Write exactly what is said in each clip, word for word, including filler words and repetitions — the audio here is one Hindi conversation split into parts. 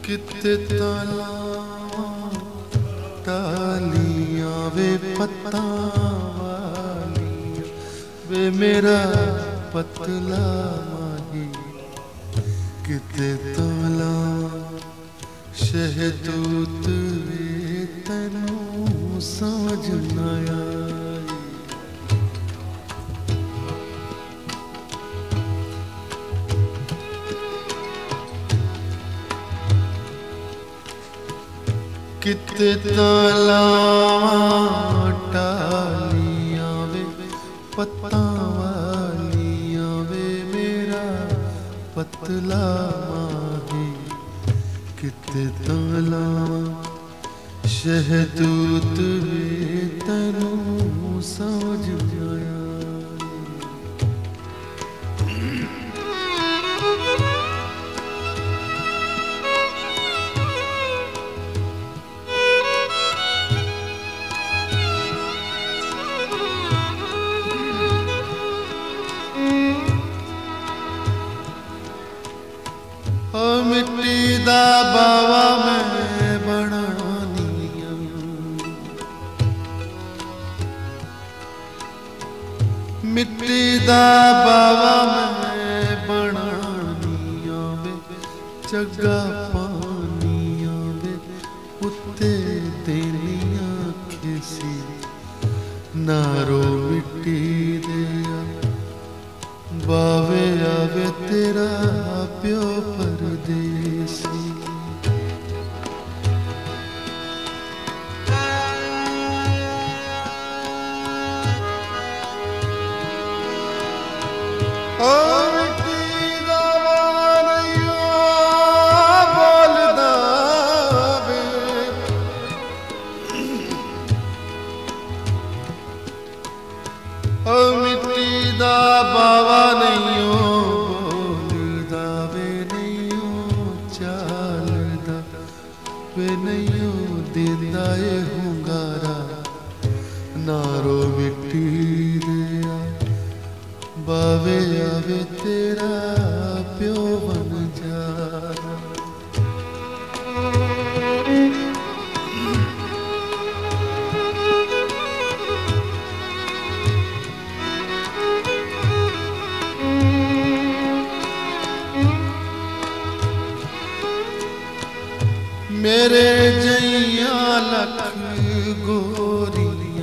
किते ताला तालियां वे पत्ता वालियां वे मेरा पतला माही किते ताला शहदूत वे तैनू समझ न आई किते ताला टालियां वे पत्ता वालियां वे मेरा पतला माही किते ताला शहदूत वे तैनू समझ आया मिट्टी दा बावा मैं बनानिया मिट्टी दा बावा मैं बनानिया वे जगा पानिया वे उत्ते तेरिया खिसी नारो मिट्टी दिया बावे आवे तेरा प्यो परदेसी ओ मिट्टी दा वारियो बोलदा वे ओ मिट्टी दा बावा नहीं बोलदा वे नहीं चालदा वे नहीं दिंदा ए हुंगारा नारो मिट्टी दिया बावे आवे तेरा प्यो बन जाना मेरे जैया लख गोरियां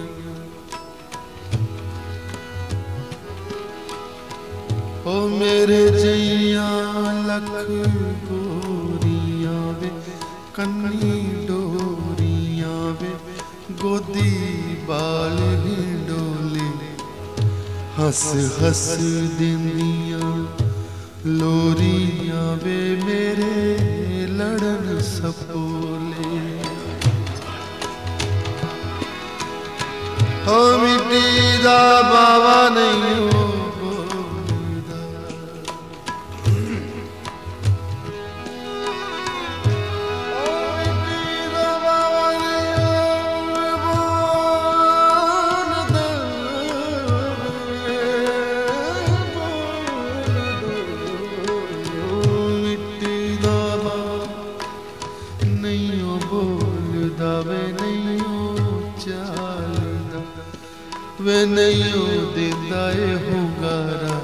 ओ मेरे जैया लख गोरियां वे कन्नी डोरियां वे गोदी बाल हिंडोले हस हस दिंदियां लोरियां वे मेरे लड़न सपोले ओ मिट्टी दा बावा नहीं हो बोलदा ओ मिट्टी दा बावा नहीं हो बोलदा मिट्टी दा नहीं बोलदा वे नहीं चालदा वे नहीं दिंदा ए हुंगारा